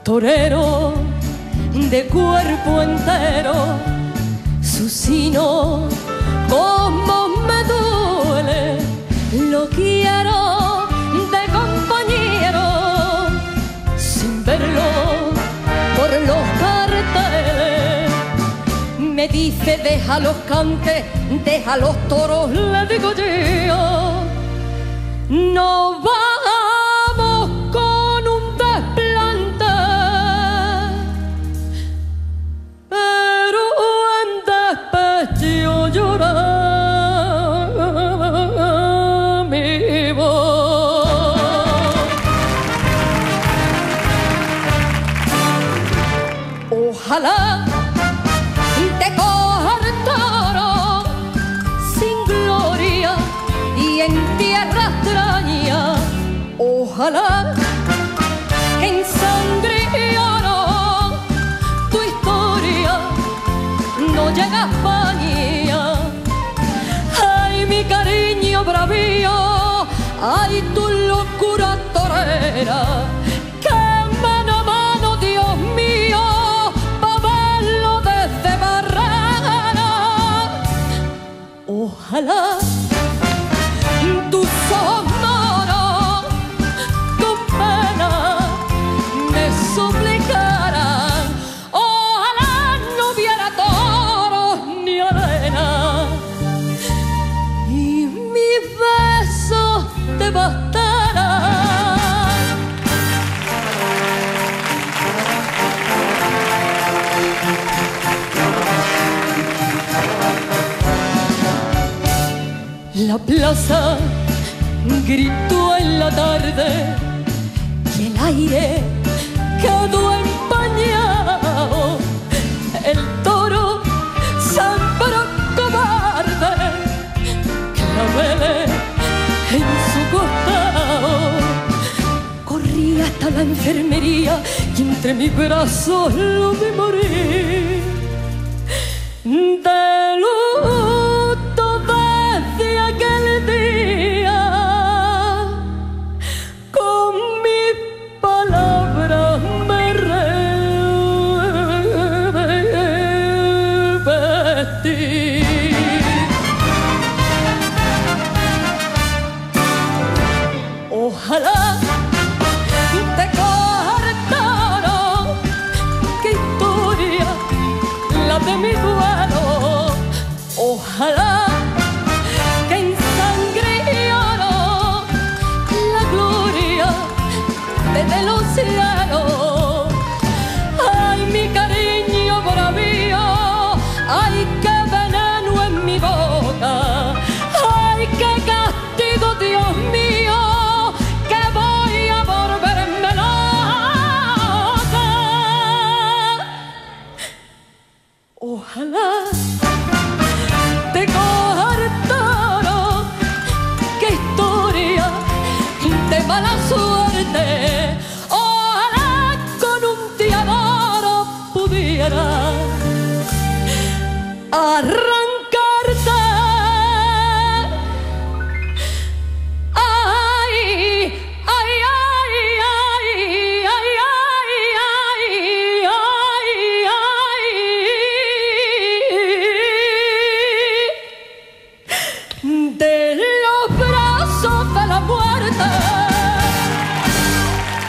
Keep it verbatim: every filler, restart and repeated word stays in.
torero de cuerpo entero, su sino como me duele, lo quiero de compañero, sin verlo por los carteles. Me dice deja los cantes, deja los toros, le digo yo, no vamos con un desplante, pero en despecho llora mi voz. Ojalá te coja el toro sin gloria y en tierra extraña. Ojalá que en sangre y oro tu historia no llegue a España. Ay, mi cariño bravío, ay, tu locura torera, que mano a mano, Dios mío, pa' verlo desde Barrera. Ojalá tus ojos moros con pena me suplicaran, ojalá no hubiera toros ni arena y mis besos te bastarán. La plaza gritó en la tarde y el aire quedó empañado. El toro sembró cobarde claveles en su costado. Corrí hasta la enfermería y entre mis brazos lo vi morir de luz.